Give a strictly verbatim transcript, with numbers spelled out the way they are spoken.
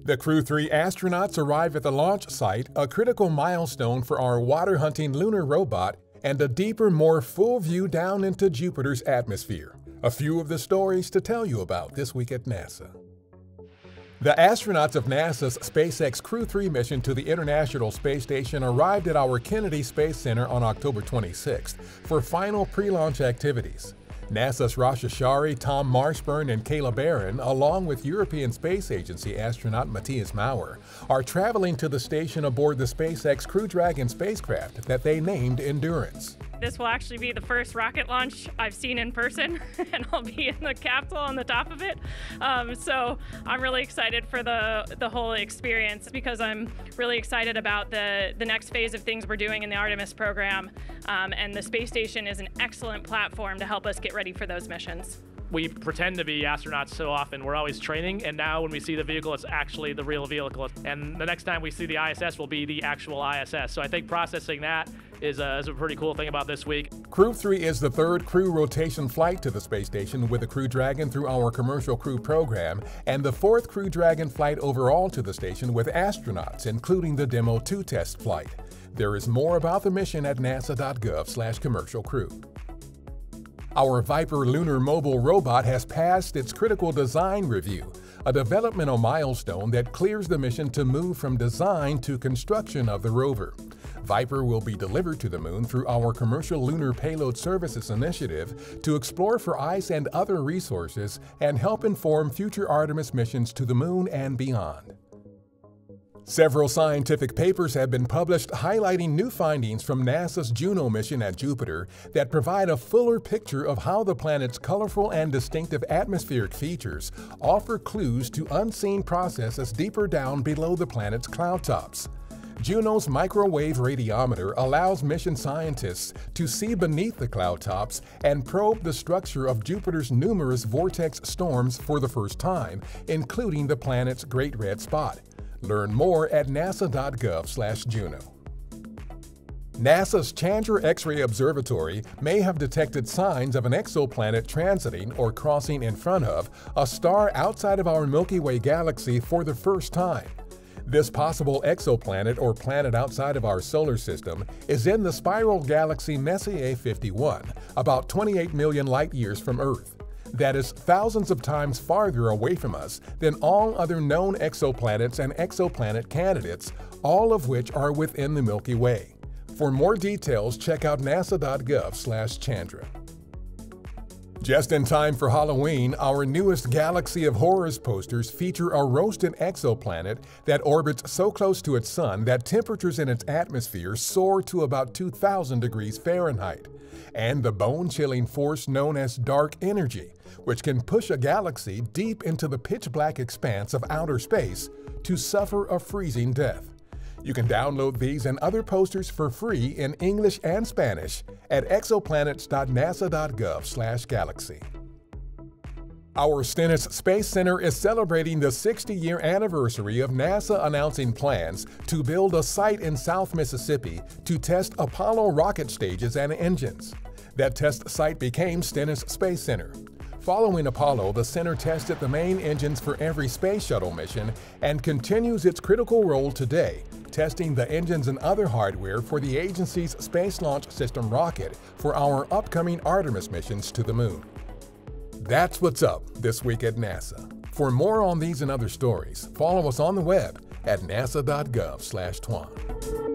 The Crew three astronauts arrive at the launch site, a critical milestone for our water-hunting lunar robot, and a deeper, more full view down into Jupiter's atmosphere. A few of the stories to tell you about this week at NASA. The astronauts of NASA's SpaceX Crew three mission to the International Space Station arrived at our Kennedy Space Center on October twenty-sixth for final pre-launch activities. NASA's Rasha Shari, Tom Marshburn, and Kayla Barron, along with European Space Agency astronaut Matthias Maurer, are traveling to the station aboard the SpaceX Crew Dragon spacecraft that they named Endurance. This will actually be the first rocket launch I've seen in person, and I'll be in the capsule on the top of it. Um, so I'm really excited for the, the whole experience because I'm really excited about the, the next phase of things we're doing in the Artemis program. Um, and the space station is an excellent platform to help us get ready for those missions. We pretend to be astronauts so often, we're always training, and now when we see the vehicle, it's actually the real vehicle. And the next time we see the I S S will be the actual I S S. So I think processing that is a, is a pretty cool thing about this week. Crew three is the third crew rotation flight to the space station with the Crew Dragon through our Commercial Crew program, and the fourth Crew Dragon flight overall to the station with astronauts, including the Demo two test flight. There is more about the mission at NASA dot gov slash commercial crew. Our Viper lunar mobile robot has passed its critical design review, a developmental milestone that clears the mission to move from design to construction of the rover. Viper will be delivered to the moon through our Commercial Lunar Payload Services initiative to explore for ice and other resources and help inform future Artemis missions to the moon and beyond. Several scientific papers have been published highlighting new findings from NASA's JUNO mission at Jupiter that provide a fuller picture of how the planet's colorful and distinctive atmospheric features offer clues to unseen processes deeper down below the planet's cloud tops. JUNO's microwave radiometer allows mission scientists to see beneath the cloud tops and probe the structure of Jupiter's numerous vortex storms for the first time, including the planet's Great Red Spot. Learn more at NASA dot gov slash Juno. NASA's CHANDRA X-ray Observatory may have detected signs of an exoplanet transiting or crossing in front of a star outside of our Milky Way galaxy for the first time. This possible exoplanet or planet outside of our solar system is in the spiral galaxy Messier fifty-one, about twenty-eight million light-years from Earth. That is thousands of times farther away from us than all other known exoplanets and exoplanet candidates, all of which are within the Milky Way. For more details, check out NASA dot gov slash Chandra. Just in time for Halloween, our newest Galaxy of Horrors posters feature a roasted exoplanet that orbits so close to its sun that temperatures in its atmosphere soar to about two thousand degrees Fahrenheit, and the bone-chilling force known as dark energy, which can push a galaxy deep into the pitch-black expanse of outer space to suffer a freezing death. You can download these and other posters for free in English and Spanish at exoplanets dot NASA dot gov slash galaxy. Our Stennis Space Center is celebrating the sixty-year anniversary of NASA announcing plans to build a site in South Mississippi to test Apollo rocket stages and engines. That test site became Stennis Space Center. Following Apollo, the center tested the main engines for every space shuttle mission and continues its critical role today, testing the engines and other hardware for the agency's Space Launch System rocket for our upcoming Artemis missions to the moon. That's what's up this week at NASA. For more on these and other stories, follow us on the web at NASA dot gov slash Twan.